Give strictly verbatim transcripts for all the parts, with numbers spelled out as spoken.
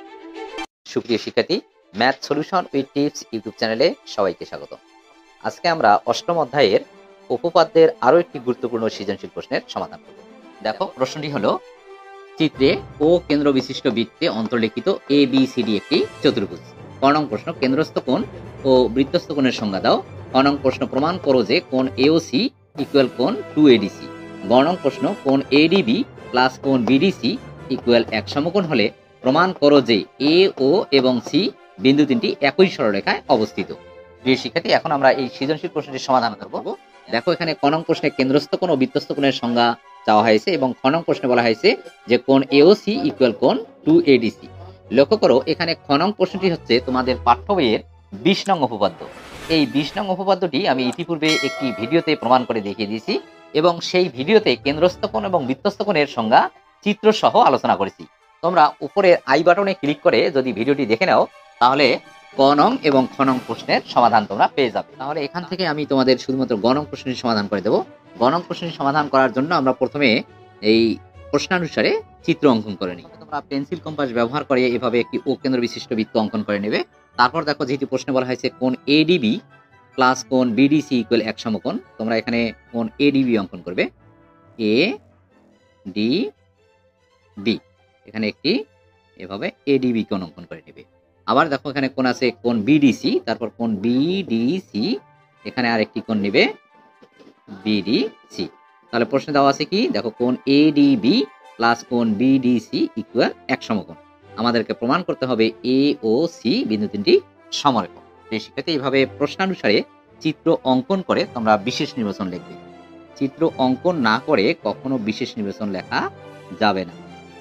সুপ্রিয় শিক্ষার্থী, math solution with tips YouTube চ্যানেলে সবাইকে স্বাগত। আজকে আমরা অষ্টম অধ্যায়ের উপপাদ্যের আরো একটি গুরুত্বপূর্ণ সৃজনশীল প্রশ্নের সমাধান করব। দেখো, প্রশ্নটি হলো, চিত্রে ও কেন্দ্র বিশিষ্ট বৃত্তে অন্তর্লিখিত এ বি সি ডি একটি চতুর্ভুজ। ক নং প্রশ্ন, কেন্দ্রস্থ কোণ ও বৃত্তস্থ কোণের সংজ্ঞা দাও। খ নং প্রশ্ন, প্রমাণ করো যে কোণ এওসি ইকুয়াল কোণ টু এডিসি। গ নং প্রশ্ন, কোণ এডিবি প্লাস কোণ বিডিসি ইকুয়াল এক সমকোণ হলে প্রমাণ করো যে এ ও এবং সি বিন্দু তিনটি একই সরলরেখায় অবস্থিত। প্রিয় শিক্ষার্থী, এখন আমরা এই সৃজনশীল প্রশ্নটির সমাধান করব। দেখো, এখানে ক নং প্রশ্নে কেন্দ্রস্থ কোণ ও বৃত্তস্থ কোণের সংজ্ঞা চাওয়া হয়েছে এবং খ নং প্রশ্নে বলা হয়েছে যে কোণ এওসি ইকুয়াল কোণ টু এডিসি। লক্ষ্য করো, এখানে খ নং প্রশ্নটি হচ্ছে তোমাদের পাঠ্য বইয়ের বিশ নং উপপাদ্য। এই বিশ নং উপপাদ্যটি আমি ইতিপূর্বে একটি ভিডিওতে প্রমাণ করে দেখিয়ে দিয়েছি এবং সেই ভিডিওতে কেন্দ্রস্থ কোণ এবং বৃত্তস্থ কোণের সংজ্ঞা চিত্র সহ আলোচনা করেছি। তোমরা উপরের আই বাটনে ক্লিক করে যদি ভিডিওটি দেখে নাও, তাহলে ক নং এবং খ নং প্রশ্নের সমাধান তোমরা পেয়ে যাবে। তাহলে এখান থেকে আমি তোমাদের শুধুমাত্র গ নং প্রশ্নের সমাধান করে দেবো। গ নং প্রশ্নের সমাধান করার জন্য আমরা প্রথমে এই প্রশ্নানুসারে চিত্র অঙ্কন করে নিই। তোমরা পেন্সিল কম্পাস ব্যবহার করে এভাবে একটি ও কেন্দ্র বিশিষ্ট বৃত্ত অঙ্কন করে নেবে। তারপর দেখো, যেহেতু প্রশ্নে বলা হয়েছে কোণ এডিবি প্লাস কোণ বিডিসি ইকুয়াল এক সমকোণ, তোমরা এখানে কোণ এডিবি অঙ্কন করবে। এ ডি বি, এখানে একটি এভাবে এডিবি কোণ অঙ্কন করে নেবে। আবার দেখো, এখানে কোণ আছে কোণ বিডিসি, তারপর কোণ বিডিসি, এখানে আরেকটি কোণ নেবে বিডিসি। তাহলে প্রশ্নে দেওয়া আছে কি, দেখো, কোণ এডিবি প্লাস কোণ বিডিসি ইকুয়াল এক সমকোণ। আমাদেরকে প্রমাণ করতে হবে এ ও সি বিন্দু তিনটি সমরেখা। এই শিক্ষার্থী, এইভাবে প্রশ্নানুসারে চিত্র অঙ্কন করে তোমরা বিশেষ নির্বাচন লিখবে। চিত্র অঙ্কন না করে কখনো বিশেষ নির্বাচন লেখা যাবে না।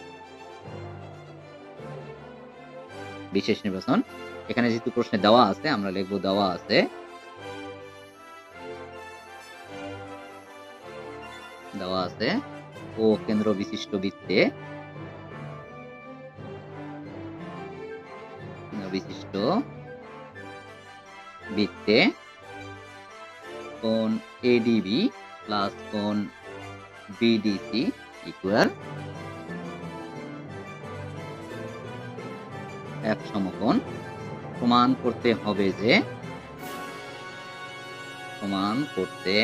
বিশেষ নির্বাচন এখানে যেহেতু প্রশ্নে দেওয়া আছে, আমরা লিখবো দেওয়া আছে দেওয়া আছে ও কেন্দ্র বিশিষ্ট বৃত্তে বিশিষ্ট বৃত্তে কোণ এডিবি প্লাস কোণ বিডিসি ইকুয়াল এক সমকোণ। প্রমাণ করতে হবে যে প্রমাণ করতে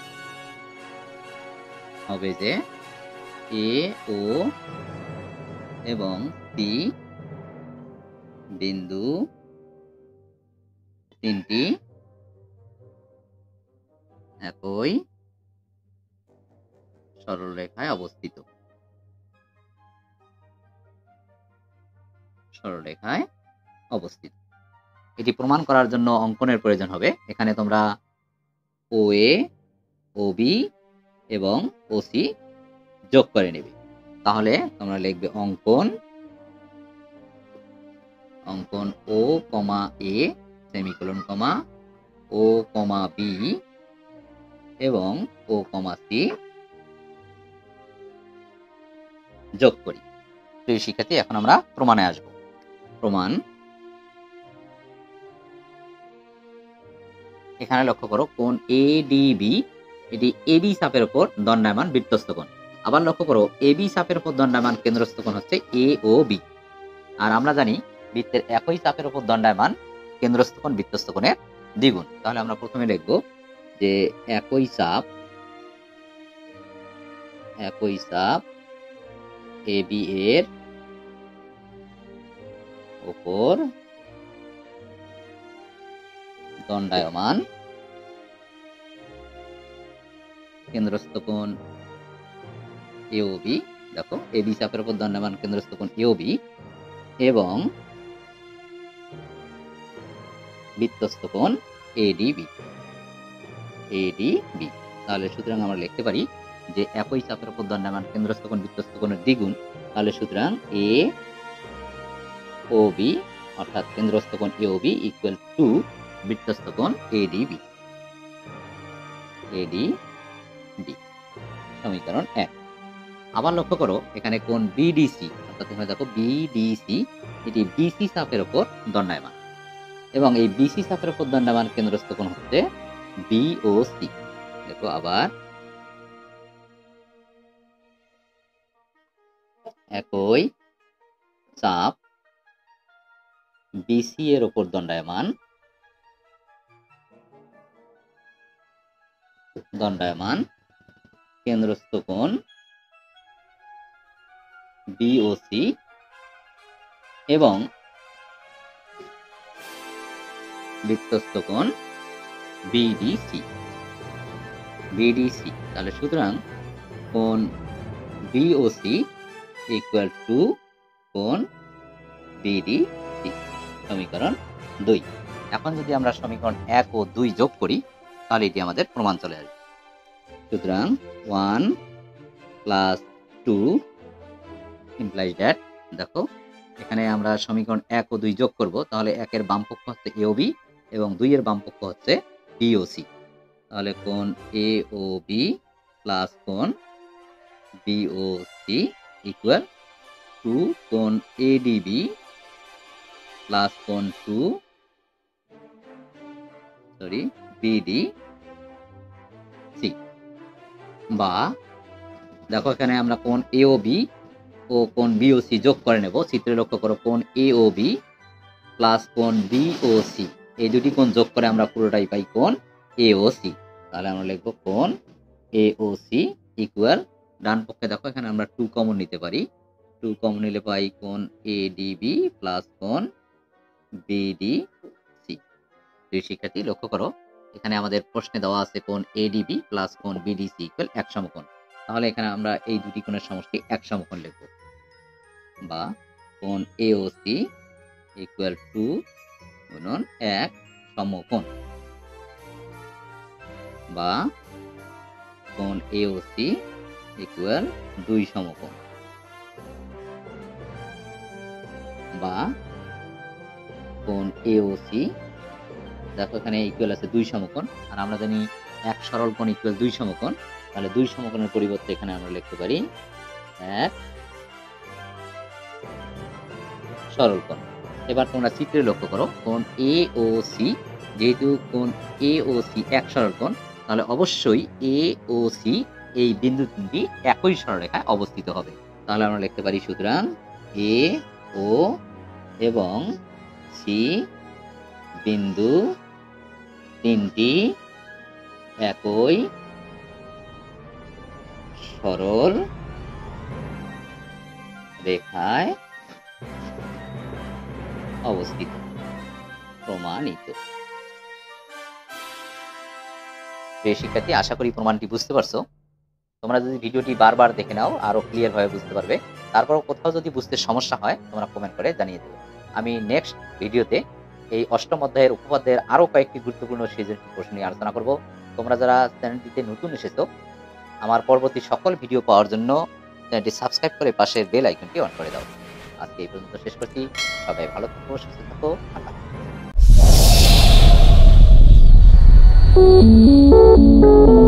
হবে যে এ ও এবং সি বিন্দু তিনটি একই সরলরেখায় অবস্থিত সরলরেখায় অবস্থিত এটি প্রমাণ করার জন্য অঙ্কনের প্রয়োজন হবে। এখানে তোমরা ও এ, ও বি এবং ও সি যোগ করে নেবে। তাহলে তোমরা লিখবে অঙ্কন অঙ্কন ও কমা এ সেমিকোলন কমা ও কমা বি এবং ও কমা সি যোগ করি। প্রিয় শিক্ষার্থী, এখন আমরা প্রমাণে আসব। প্রমাণ, এখানে লক্ষ্য করো, কোণ এডিবি এটি এবি চাপের উপর দণ্ডায়মান বৃত্তস্থ কোণ। আবার লক্ষ্য করো, এবি চাপের উপর দণ্ডায়মান কেন্দ্রস্থ কোণ হচ্ছে এ ও বি। আর আমরা জানি বৃত্তের একই চাপের উপর দণ্ডায়মান কেন্দ্রস্থ কোণ বৃত্তস্থ কোণের দ্বিগুণ। তাহলে আমরা প্রথমে লিখব যে একই চাপ একই চাপ এবি এর উপর দণ্ডায়মান কেন্দ্রস্থ কোণ এওবি। দেখো, এবি চাপের উপর দণ্ডায়মান কেন্দ্রস্থ কোণ এওবি এবং বৃত্তস্থ কোণ এডিবি এডিবি। তাহলে সুতরাং আমরা লিখতে পারি যে একই চাপের উপর দণ্ডায়মান কেন্দ্রস্থ কোণ বৃত্তস্থ কোণের দ্বিগুণ। তাহলে সুতরাং এ ও বি অর্থাৎ কেন্দ্রস্থ কোণ এওবি ইকুয়াল টু বৃত্তস্থ কোণ এডিবি এডিবি সমীকরণ এক। আবার লক্ষ্য করো, এখানে কোণ বিডিসি অর্থাৎ এখানে দেখো বিডিসি এটি বিসি চাপের উপর দণ্ডায়মান এবং এই বিসি চাপের উপর দণ্ডায়মান কেন্দ্রস্থ কোণ হচ্ছে বিওসি। দেখো, আবার একই চাপ বিসি এর উপর দণ্ডায়মান দণ্ডায়মান কেন্দ্রস্থ কোণ বিওসি এবং বৃত্তস্থ কোণ বিডিসি বিডিসি তাহলে সুতরাং কোণ বিওসি ইকুয়াল টু কোণ বিডিসি, সমীকরণ দুই। এখন যদি আমরা সমীকরণ এক ও দুই যোগ করি তাহলে এটি আমাদের প্রমাণ চলে আসবে। সুতরাং one plus two implies that, দেখো এখানে আমরা সমীকরণ এক ও দুই যোগ করব, তাহলে একের বাম পক্ষ হচ্ছে এ ও বি এবং দুই এর বাম পক্ষ হচ্ছে বিওসি, তাহলে কোণ এ ও বি প্লাস কোণ বিওসি ইকুয়াল টু কোণ এডিবি প্লাস কোণ টু সরি বিডি সি, বা দেখো এখানে আমরা কোণ এ ও বি ও কোণ বিওসি যোগ করে নেব। চিত্রে লক্ষ্য করো, কোণ এ ও বি প্লাস কোণ বিওসি এই দুটি কোণ যোগ করে আমরা পুরোটাই পাই কোণ এওসি, তাহলে আমরা লিখব কোণ এওসি ইকুয়াল, ডান পক্ষে দেখো এখানে আমরা টু কমন নিতে পারি, টু কমন নিলে পাই কোণ এডিবি প্লাস কোণ বিডিসি। দুই শিক্ষার্থী লক্ষ্য করো, এখানে আমাদের প্রশ্নে দেওয়া আছে কোণ এডিবি প্লাস কোণ বিডিসি ইকুয়াল এক সমকোণ, তাহলে এখানে আমরা এই দুটি কোণের সমষ্টি এক সমকোণ লিখব, বা কোণ এওসি ইকুয়াল টু গুণন এক সমকোণ, বা কোণ এওসি ইকুয়াল দুই সমকোণ, বা কোণ এওসি দেখো এখানে ইকুয়াল আছে দুই সমকোণ, আর আমরা জানি এক সরল কোণ ইকুয়াল দুই সমকোণ, তাহলে দুই সমকোণের পরিবর্তে এখানে আমরা লিখতে পারি এক সরল কোণ। এবার তোমরা চিত্রে লক্ষ্য করো, কোণ এ ও সি, যেহেতু কোণ এ ও সি এক সরল কোণ, তাহলে অবশ্যই এ ও সি এই বিন্দু তিনটি একই সরলরেখায় অবস্থিত হবে, তাহলে আমরা লিখতে পারি সুতরাং এ ও এবং সি বিন্দু তিনটি একই সরল রেখায় অবস্থিত, প্রমাণিত। প্রিয় শিক্ষার্থী, আশা করি প্রমাণটি বুঝতে পারছো। তোমরা যদি ভিডিওটি বারবার দেখে নাও আরো ক্লিয়ার ভাবে বুঝতে পারবে। তারপরও কোথাও যদি বুঝতে সমস্যা হয় তোমরা কমেন্ট করে জানিয়ে দেবে। আমি নেক্সট ভিডিওতে এই অষ্টম অধ্যায়ের উপপাদ্যের আরো কয়েকটি গুরুত্বপূর্ণ সৃজনশীল প্রশ্ন নিয়ে আলোচনা করব। তোমরা যারা চ্যানেলটিতে নতুন এসেছো, আমার পরবর্তী সকল ভিডিও পাওয়ার জন্য চ্যানেলটি সাবস্ক্রাইব করে পাশের বেল আইকনটি অন করে দাও। আজকে এই পর্যন্ত শেষ করছি। সবাই ভালো থাকো, সুস্থ থাকো, আল্লাহ হাফেজ।